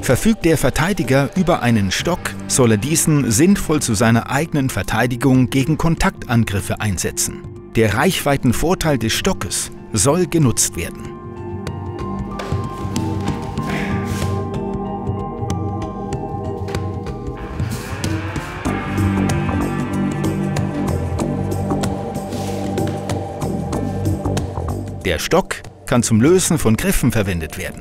Verfügt der Verteidiger über einen Stock, soll er diesen sinnvoll zu seiner eigenen Verteidigung gegen Kontaktangriffe einsetzen. Der Reichweitenvorteil des Stockes soll genutzt werden. Der Stock kann zum Lösen von Griffen verwendet werden.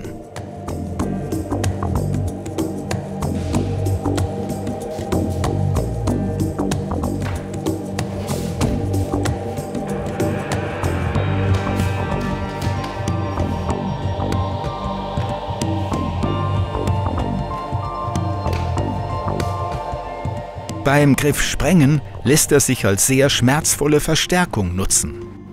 Beim Griff Sprengen lässt er sich als sehr schmerzvolle Verstärkung nutzen.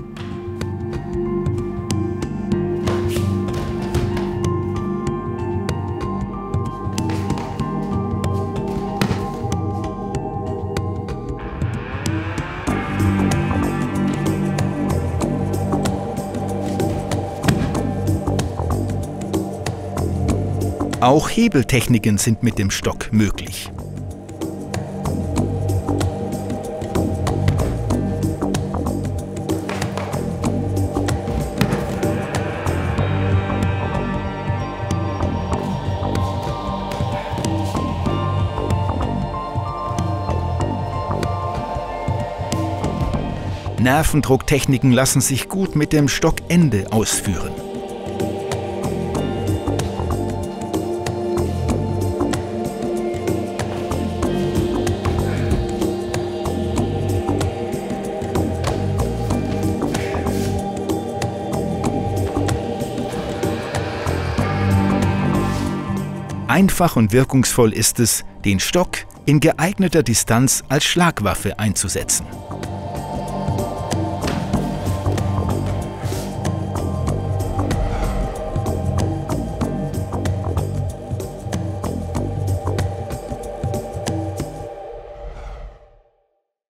Auch Hebeltechniken sind mit dem Stock möglich. Nervendrucktechniken lassen sich gut mit dem Stockende ausführen. Einfach und wirkungsvoll ist es, den Stock in geeigneter Distanz als Schlagwaffe einzusetzen.